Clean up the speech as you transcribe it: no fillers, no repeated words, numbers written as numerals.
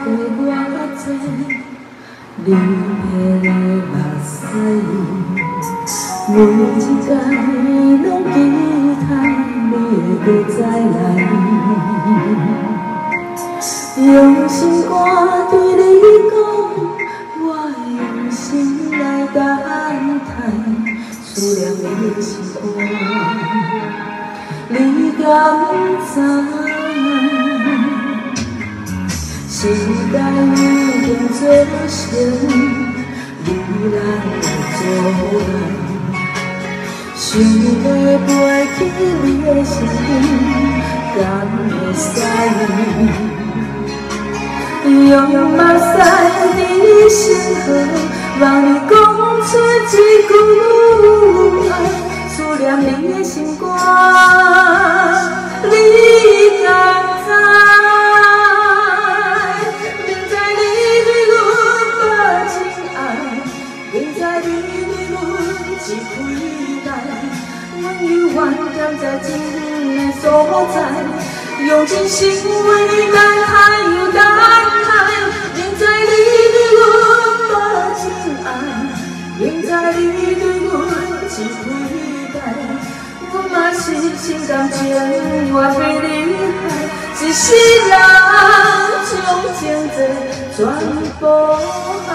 过偌济，你的目屎，每一天拢期待你会再来。用心肝对你讲，我用心来等待，思念你的时光，你敢知？ 时代已经做成你咱的阻碍，想要飞去你的身边，敢会使？用目屎伫你身后，望你讲出一句爱，思念你的心肝，你敢知？ 是期待，阮犹原站在情的所在，用真心为你等待又等待。明知你对阮无真爱，明知你对阮是期待，阮嘛是心甘情愿被你害，一世人将情债全部。